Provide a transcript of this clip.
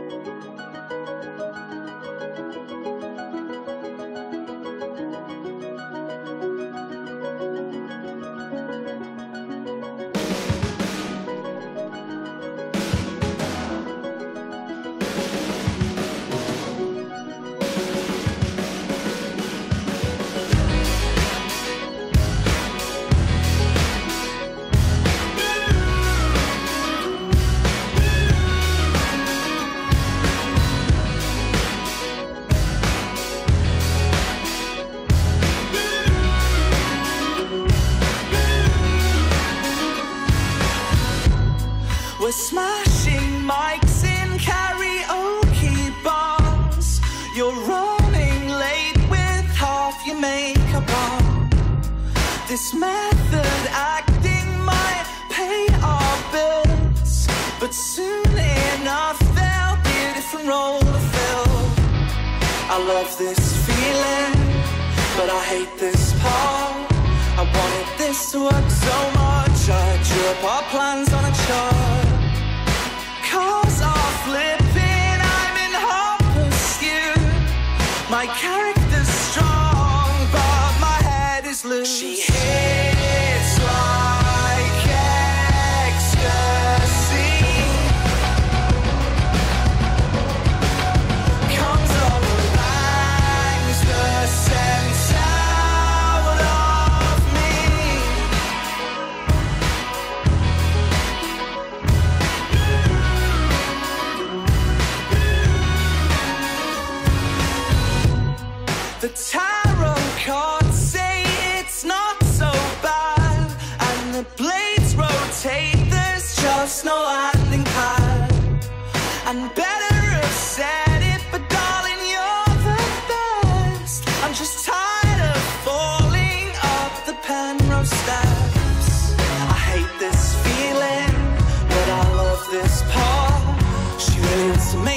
We're smashing mics in karaoke bars. You're running late with half your makeup on. This method acting might pay our bills, but soon enough there'll be a different role to fill. I love this feeling, but I hate this part. I wanted this to work so much, I drew up our plans on a chart. Cars are flipping, I'm in hot pursuit. My character's strong, but my head is loose. She hits like ecstasy, comes on and bangs the sense out of me. The tarot cards say it's not so bad, and the blades rotate, there's just no landing pad. And better have said it, but darling, you're the best. I'm just tired of falling up the Penrose steps. I hate this feeling, but I love this part. She really wants to make